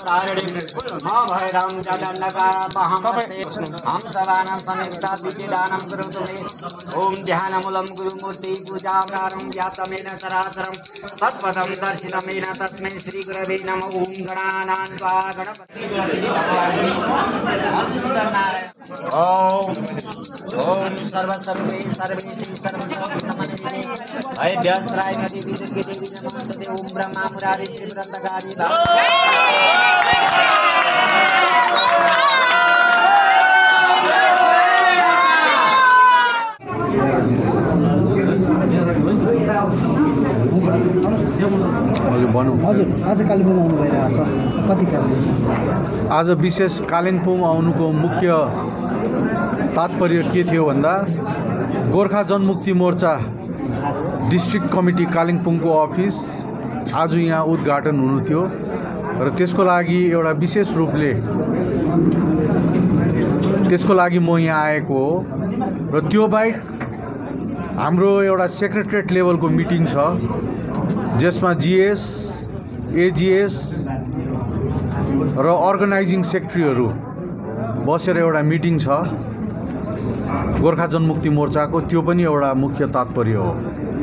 तारिणी मा भैरं जडन्नकापहमस्ते हम सवानं संयुक्ता विचिदानं कुरुतु मे ओम ध्यानमूलं गुरुमूर्ति पूजाकारं व्यातमेन सरासरं तत्पदं दर्शितमेन तस्मै श्री गुरवे नमः ओम गणानां त्वा गणपति ओम सर्वसर्वे सर्वेशि सर्वसमन्विते अयभ्यस्राय नदी विद्युत देवी नमस्ते ओम ब्रह्मा मुरारी त्रिपुरंतकारी आज विशेष कालिम्पोङ आउनुको मुख्य तात्पर्य के थियो भन्दा गोर्खा जनमुक्ति मोर्चा डिस्ट्रिक्ट कमिटी कालिम्पोङको अफिस आज यहाँ उद्घाटन हुनु थियो र त्यसको लागि एउटा विशेष रूपले त्यसको लागि म यहाँ आएको हो र त्यो बाहेक हाम्रो एउटा सेक्रेटरिएट लेभलको मिटिङ छ जसमा जीएस एजीएस र अर्गनाइजिङ सेक्रेटरीहरू बसेर एउटा मिटिङ छ गोर्खा जनमुक्ति मोर्चाको त्यो पनि एउटा मुख्य तात्पर्य हो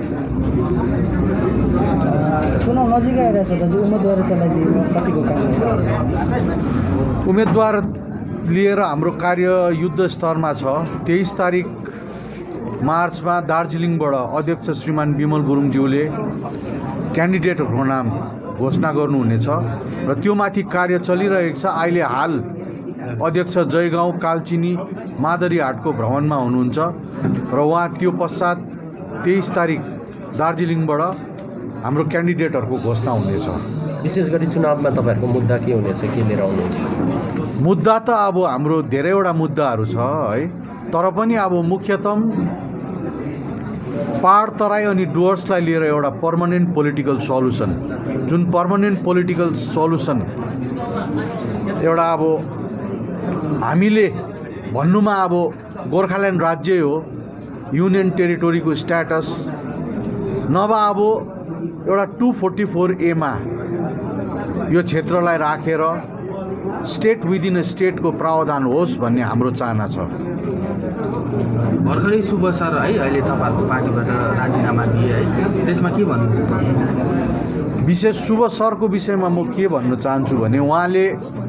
चुनाव नजिक आइरहेछ दाजु उम्मेदवारीलाई लिएर कतिको काम उम्मेदवार लिएर हाम्रो कार्य युद्ध स्तरमा छ 23 तारिक मार्चमा दार्जिलिङबाट अध्यक्ष श्रीमान विमल गुरुङज्यूले क्यान्डिडेटहरूको नाम घोषणा गर्नुहुनेछ र त्यो माथि कार्य चलिरहेको छ अहिले हाल अध्यक्ष जयगाउँ कालचिनी मादरीहाटको भ्रमणमा हुनुहुन्छ र उहाँ त्यो पश्चात 23 तारिक दार्जिलिङबाट हाम्रो क्यान्डिडेटहरूको घोषणा हुनेछ विशेष गरी चुनावमा तपाईहरुको मुद्दा के हुनेछ के लिएर आउनुहुन्छ मुद्दा त अब हाम्रो धेरैवटा मुद्दाहरू छ है तर पनि अब मुख्यतम पहाड तराई अनि डुवर्सलाई लिएर एउटा पर्मानेन्ट पोलिटिकल सल्युसन जुन पर्मानेन्ट पोलिटिकल सल्युसन एउटा अब हामीले भन्नुमा अब गोर्खाल्यान्ड राज्य हो युनियन टेरिटोरीको स्ट्याटस नभए अब एउटा 244A मा यो क्षेत्रलाई राखेर स्टेट विदिन स्टेटको प्रावधान होस् भन्ने हाम्रो चाहना छ भर्खरै शुभ सर है अहिले तपाईहरुको पार्टीबाट राजीनामा दिए है त्यसमा के भन्नुहुन्छ विशेष शुभ सरको विषयमा म के भन्न चाहन्छु भने उहाँले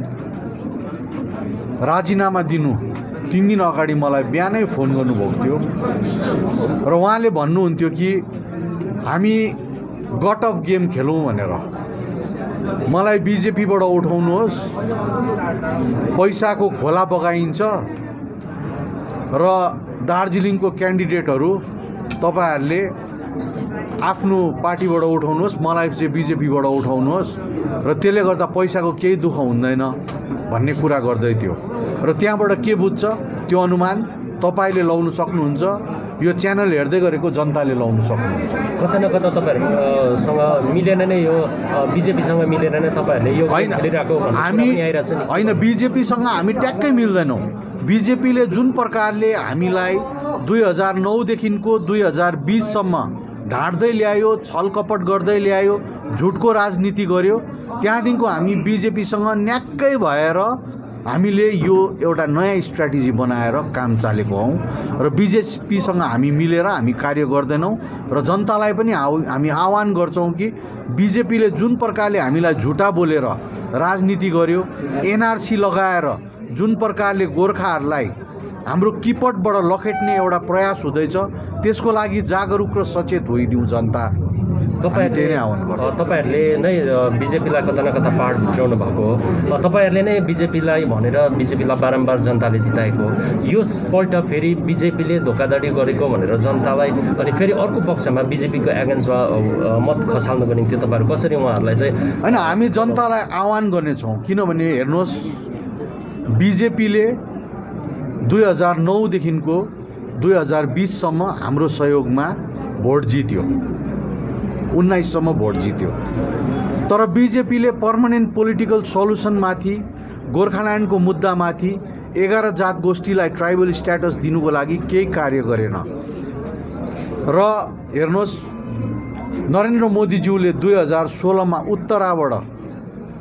राजीनामा दिनु 3 दिन अगाडि मलाई बिहानै फोन गर्नुभएको थियो र उहाँले भन्नुहुन्थ्यो कि हामी गट अफ गेम खेलौँ भनेर मलाई बीजेपीबाट उठाउनुहोस् पैसाको खोला बगाइन्छ र दार्जिलिङको क्यान्डिडेटहरू तपाईहरुले आफ्नो पार्टीबाट उठाउनुहोस् मलाई चाहिँ बीजेपीबाट उठाउनुहोस् र त्यसले गर्दा पैसाको केही दुःख हुँदैन भन्ने कुरा गर्दै थियो र त्यहाँबाट के बुझ्छ त्यो अनुमान तपाईले लाउन सक्नुहुन्छ यो च्यानल हेर्दै गरेको जनताले लाउन सक्नुहुन्छ कता न कता तपाईहरुसँग मिलेन नै यो बीजेपीसँग मिलेन नै तपाईहरुले यो खेलिरहेको हामी हैन बीजेपीसँग हामी ट्याक्कै मिल्दैनौं बीजेपीले जुन प्रकारले हामीलाई 2009 देखिको 2020 सम्म ढाड्दै ल्यायो छलकपट गर्दै ल्यायो झुटको राजनीति गर्यो त्यहाँदेखिको हामी बीजेपीसँग न्याक्कै भएर हामीले यो एउटा नयाँ स्ट्र्याटेजी बनाएर काम चालेको हौं र बीजेपीसँग हामी मिलेर हामी कार्य गर्दैनौं र जनतालाई पनि हामी आह्वान गर्छौं कि बीजेपीले जुन प्रकारले हामीलाई झुटा बोलेर राजनीति गर्यो एनआरसी लगाएर जुन प्रकारले गोर्खाहरूलाई हाम्रो किपटबाट लखेट्ने एउटा प्रयास हुँदैछ त्यसको लागि जागरुक र सचेत होइदिउँ जनता तपाईहरुले नै बीजेपीलाई कता न कता पार्ट भित्राउनु भएको हो तपाईहरुले नै बीजेपीलाई भनेर बीजेपीलाई बारम्बार जनताले जिताएको यो पल्ट फेरि बीजेपीले धोकाधडी गरेको भनेर जनतालाई अनि फेरि अर्को पक्षमा बीजेपीको एगेन्स्टमा मत खसाल्नको निम्ति तपाईहरु कसरी उहाँहरुलाई चाहिँ हैन हामी जनतालाई आह्वान गर्ने छौं किनभने हेर्नुहोस् बीजेपीले 2009 देखिको 2020 सम्म हाम्रो सहयोगमा भोट जित्यो 19 सम्म भोट जित्यो तर बीजेपीले पर्मानेन्ट पोलिटिकल सल्युसन माथि गोर्खाल्यान्डको मुद्दा माथि 11 जात गोष्ठीलाई ट्राइबल स्ट्याटस दिनुको लागि केही कार्य गरेन र हेर्नुहोस् नरेन्द्र मोदीज्यूले 2016 मा उत्तराबाट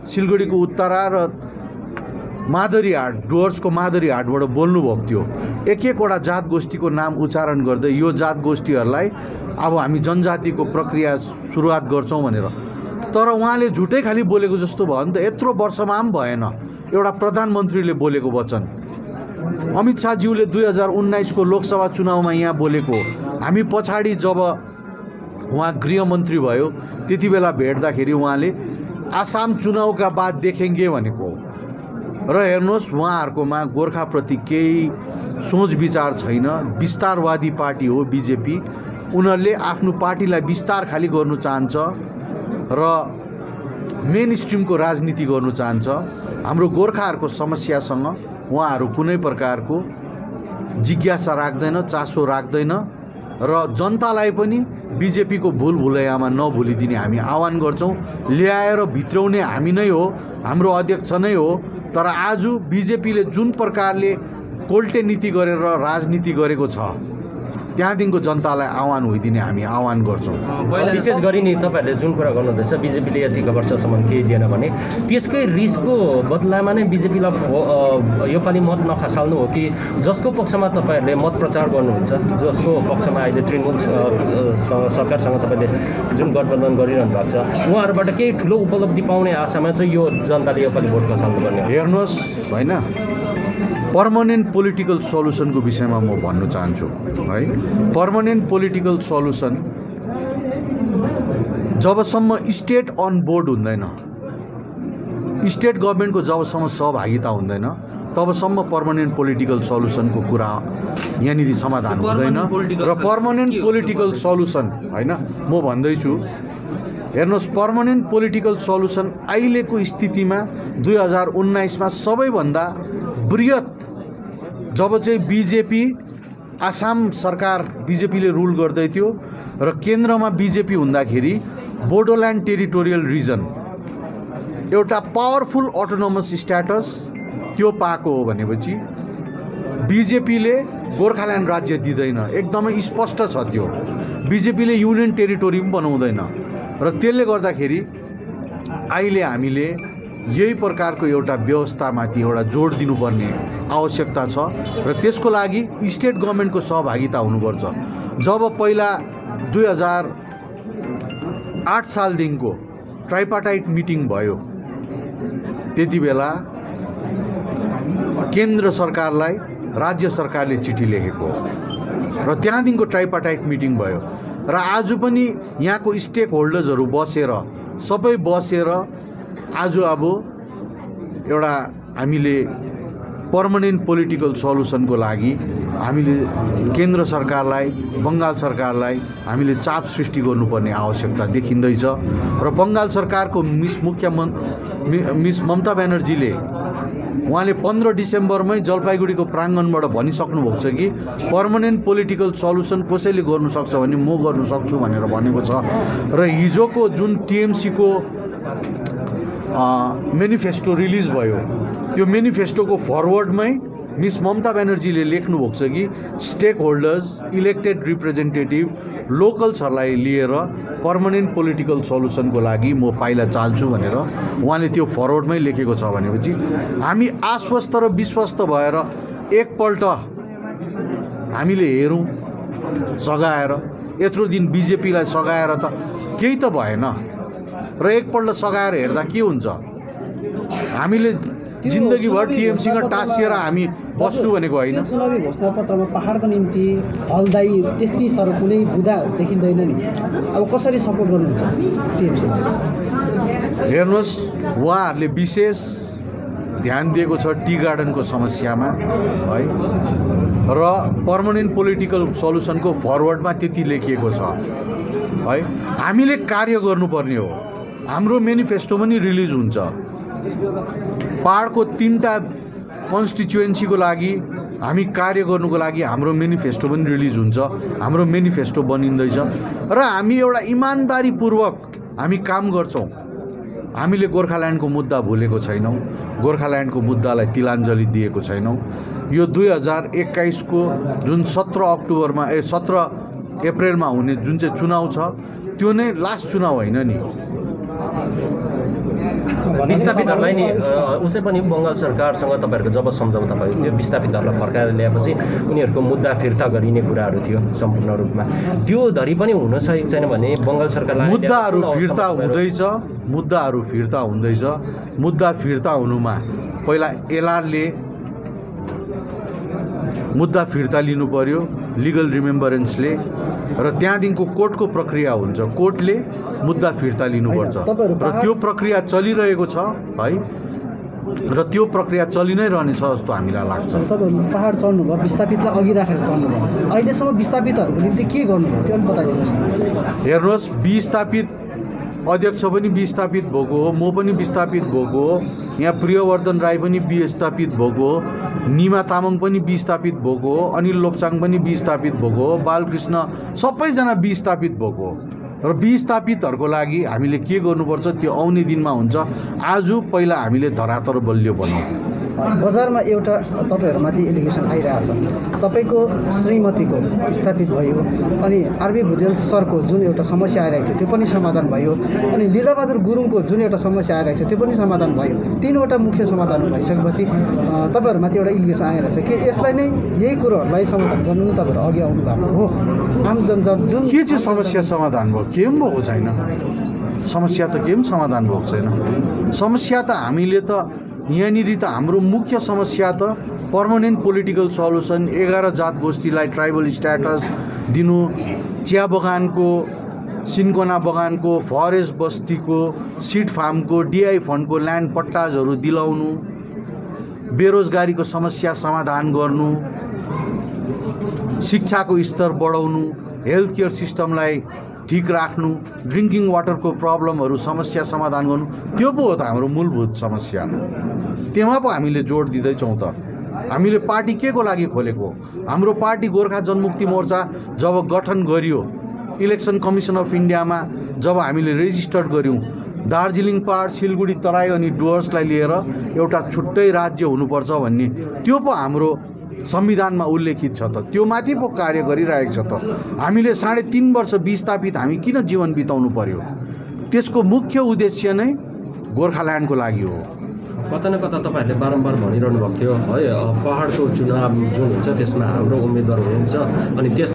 सिलगढीको उत्तरा र मादरी हाट डुवर्सको मादरी हाटबाट बोल्नुभएको थियो। एक एकवटा जात गोष्ठीको नाम उच्चारण गर्दै यो जात गोष्ठीहरूलाई अब हामी जनजातिको प्रक्रिया सुरुवात गर्छौँ भनेर, तर उहाँले झुटै खालि बोलेको जस्तो भयो नि त। यत्रो वर्षमा पनि भएन एउटा प्रधानमन्त्रीले बोलेको वचन। अमित शाहज्यूले 2019 को लोकसभा चुनावमा यहाँ बोलेको, हामी पछाडि जब उहाँ गृहमन्त्री भयो त्यति बेला भेट्दाखेरि उहाँले आसाम चुनावका बाद देखेंगे भनेको। र हेर्नुहोस् उहाँहरूकोमा गोर्खाप्रति केही सोच विचार छैन। विस्तारवादी पार्टी हो बीजेपी। उनीहरूले आफ्नो पार्टीलाई विस्तार खाली गर्नु चाहन्छ र मेन स्ट्रिमको राजनीति गर्नु चाहन्छ। हाम्रो गोर्खाहरूको समस्यासँग उहाँहरू कुनै प्रकारको जिज्ञासा राख्दैन, चासो राख्दैन र जनतालाई पनि बीजेपीको भूल भुलैयामा नभुलिदिने हामी आह्वान गर्छौँ। ल्याएर भित्राउने हामी नै हो, हाम्रो अध्यक्ष नै हो, तर आज बीजेपीले जुन प्रकारले कोल्टे नीति गरेर राजनीति गरेको छ त्यहाँदेखिको जनतालाई आह्वान होइदिने हामी आह्वान गर्छौँ। विशेष गरी नि तपाईँहरूले जुन कुरा गर्नुहुँदैछ बिजेपीले यतिको वर्षसम्म केही दिएन भने त्यसकै रिसको बदलामा नै बिजेपीलाई योपालि मत नखसाल्नु हो कि जसको पक्षमा तपाईँहरूले मत प्रचार गर्नुहुन्छ, जसको पक्षमा अहिले तृणमूल सरकारसँग तपाईँले जुन गठबन्धन गरिरहनु भएको छ उहाँहरूबाट केही ठुलो उपलब्धि पाउने आशामा चाहिँ यो जनताले योपालि भोट खसाल्नु पर्ने हो? हेर्नुहोस् होइन, पर्मानेन्ट पोलिटिकल सल्युसनको विषयमा म भन्न चाहन्छु है। पर्मानेन्ट पोलिटिकल सल्युसन जबसम्म स्टेट अन बोर्ड हुँदैन, स्टेट गभर्मेन्टको जबसम्म सहभागिता हुँदैन तबसम्म पर्मानेन्ट पोलिटिकल सल्युसनको कुरा यहाँनिर समाधान हुँदैन। र पर्मानेन्ट पोलिटिकल सल्युसन होइन म भन्दैछु, हेर्नुहोस् पर्मानेन्ट पोलिटिकल सल्युसन अहिलेको स्थितिमा 2019 मा सबैभन्दा बृहत जब चाहिँ बीजेपी आसाम सरकार बीजेपीले रुल गर्दै थियो र केन्द्रमा बीजेपी हुँदाखेरि बोडोल्यान्ड टेरिटोरियल रिजन एउटा पावरफुल अटोनोमस स्ट्याटस त्यो पाएको हो भनेपछि बीजेपीले गोर्खाल्यान्ड राज्य दिँदैन, एकदमै स्पष्ट छ त्यो। बीजेपीले युनियन टेरिटोरी पनि बनाउँदैन र त्यसले गर्दाखेरि अहिले हामीले यही प्रकारको एउटा व्यवस्थामाथि एउटा जोड दिनुपर्ने आवश्यकता छ र त्यसको लागि स्टेट गभर्मेन्टको सहभागिता हुनुपर्छ। जब पहिला 2008 सालदेखिको ट्राइपार्टाइट मिटिङ भयो त्यति बेला केन्द्र सरकारलाई राज्य सरकारले चिठी लेखेको र त्यहाँदेखिको ट्राइपार्टाइट मिटिङ भयो र आज पनि यहाँको स्टेक होल्डर्सहरू बसेर सबै बसेर आज अब एउटा हामीले पर्मानेन्ट पोलिटिकल सल्युसनको लागि हामीले केन्द्र सरकारलाई बङ्गाल सरकारलाई हामीले चाप सृष्टि गर्नुपर्ने आवश्यकता देखिँदैछ र बङ्गाल सरकारको मिस ममता ब्यानर्जीले उहाँले 15 डिसेम्बरमै जलपाइगुडीको प्राङ्गणबाट भनिसक्नु भएको छ कि पर्मानेन्ट पोलिटिकल सल्युसन कसैले गर्नु सक्छ भने म गर्नु सक्छु भनेर भनेको छ र हिजोको जुन टिएमसीको मेनिफेस्टो रिलिज भयो त्यो मेनिफेस्टोको फरवर्डमै मिस ममता ब्यानर्जीले लेख्नु भएको छ कि स्टेक होल्डर्स इलेक्टेड रिप्रेजेन्टेटिभ लोकल्सहरूलाई लिएर पर्मानेन्ट पोलिटिकल सल्युसनको लागि म पाइला चाल्छु भनेर उहाँले त्यो फरवर्डमै लेखेको छ भनेपछि हामी आश्वस्त र विश्वस्त भएर एकपल्ट हामीले हेरौँ सघाएर। यत्रो दिन बिजेपीलाई सघाएर त केही त भएन र एकपल्ट सघाएर हेर्दा के हुन्छ? हामीले जिन्दगीभर टिएमसीमा टाँसिएर हामी बस्छु भनेको होइन। चुनावी घोषणापत्रमा पहाडको निम्ति हलदाई त्यति साह्रो कुनै बुदा देखिँदैन नि, अब कसरी सपोर्ट गर्नुहुन्छ टिएमसीलाई? हेर्नुहोस् उहाँहरूले विशेष ध्यान दिएको छ टी गार्डनको समस्यामा है र पर्मानेन्ट पोलिटिकल सल्युसनको फरवर्डमा त्यति लेखिएको छ है। हामीले कार्य गर्नुपर्ने हो। हाम्रो मेनिफेस्टो पनि रिलिज हुन्छ। पहाडको 3टा कन्स्टिट्युएन्सीको लागि हामी कार्य गर्नुको लागि हाम्रो मेनिफेस्टो पनि रिलिज हुन्छ, हाम्रो मेनिफेस्टो बनिँदैछ र हामी एउटा इमानदारीपूर्वक हामी काम गर्छौँ। हामीले गोर्खाल्यान्डको मुद्दा भुलेको छैनौँ, गोर्खाल्यान्डको मुद्दालाई तिलाञ्जली दिएको छैनौँ। यो 2021 को जुन 17 अप्रिलमा हुने जुन चाहिँ चुनाव छ त्यो नै लास्ट चुनाव होइन नि। विस्थापितहरूलाई नि उसै पनि बङ्गाल सरकारसँग तपाईँहरूको जब सम्झौता भयो त्यो विस्थापितहरूलाई फर्काएर ल्याएपछि उनीहरूको मुद्दा फिर्ता गरिने कुराहरू थियो सम्पूर्ण रूपमा त्यो धरि पनि हुन सकेको छैन भने बङ्गाल सरकारलाई मुद्दाहरू फिर्ता हुँदैछ मुद्दा फिर्ता हुनुमा पहिला एलआरले मुद्दा फिर्ता लिनु पर्यो लिगल रिमेम्बरेन्सले र त्यहाँदेखिको कोर्टको प्रक्रिया हुन्छ कोर्टले मुद्दा फिर्ता लिनुपर्छ र त्यो प्रक्रिया चलिरहेको छ है र त्यो प्रक्रिया चलि नै रहनेछ जस्तो हामीलाई लाग्छ। तपाईँहरू पहाड चढ्नुभयो विस्थापितलाई अघि राखेर चढ्नुभयो अहिलेसम्म विस्थापितहरूको निम्ति के गर्नुभयो त्यो अलिक बताइदिनुहोस्। हेर्नुहोस् विस्थापित अध्यक्ष पनि विस्थापित भएको हो म पनि विस्थापित भएको हो यहाँ प्रियवर्धन राई पनि विस्थापित भएको हो निमा तामाङ पनि विस्थापित भएको हो अनिल लोप्चाङ पनि विस्थापित भएको हो बालकृष्ण सबैजना विस्थापित भएको हो र विस्थापितहरूको लागि हामीले के गर्नुपर्छ त्यो आउने दिनमा हुन्छ। आज पहिला हामीले धरातल बलियो बनाऊ। बजारमा एउटा तपाईँहरूमाथि एलिगेसन आइरहेछ तपाईँको श्रीमतीको विस्थापित भयो अनि आरबी भुजेल सरको जुन एउटा समस्या आइरहेको थियो त्यो पनि समाधान भयो अनि लीलाबहादुर गुरुङको जुन एउटा समस्या आइरहेको थियो त्यो पनि समाधान भयो। तीनवटा मुख्य समाधान भइसकेपछि तपाईँहरूमाथि एउटा एलिगेसन आइरहेछ कि यसलाई नै यही कुरोहरूलाई समाधान गर्नु तपाईँहरू अघि आउनु भएको हो। आम जनता जुन के चाहिँ समस्या समाधान भयो के पनि भएको छैन समस्या त के पनि समाधान भएको छैन। समस्या त हामीले त यहाँनिर त हाम्रो मुख्य समस्या त पर्मानेन्ट पोलिटिकल सल्युसन 11 जात गोष्ठीलाई ट्राइबल स्ट्याटस दिनु चिया बगानको सिन्कोना बगानको फरेस्ट बस्तीको सिड फार्मको डिआई फन्डको ल्यान्ड पट्टाजहरू दिलाउनु बेरोजगारीको समस्या समाधान गर्नु शिक्षाको स्तर बढाउनु हेल्थ केयर सिस्टमलाई ठीक राख्नु ड्रिङ्किङ वाटरको प्रब्लमहरू समस्या समाधान गर्नु त्यो पो हो त हाम्रो मूलभूत समस्या। त्यहाँ पो हामीले जोड दिँदैछौँ त हामीले पार्टी के को लागि खोलेको हाम्रो पार्टी गोर्खा जनमुक्ति मोर्चा जब गठन गरियो इलेक्सन कमिसन अफ इन्डियामा जब हामीले रेजिस्टर्ड गऱ्यौँ दार्जिलिङ पहाड सिलगढी तराई अनि डुवर्सलाई लिएर एउटा छुट्टै राज्य हुनुपर्छ भन्ने त्यो पो हाम्रो संविधानमा उल्लेखित छ त त्यो माथि पो कार्य गरिरहेको छ त। हामीले 3.5 वर्ष विस्थापित हामी किन जीवन बिताउनु पर्यो त्यसको मुख्य उद्देश्य नै गोर्खाल्यान्डको लागि हो। कता न कता तपाईँहरूले बारम्बार भनिरहनु भएको थियो है पहाडको चुनाव जुन हुन्छ त्यसमा हाम्रो उम्मेदवार हुनुहुन्छ अनि त्यस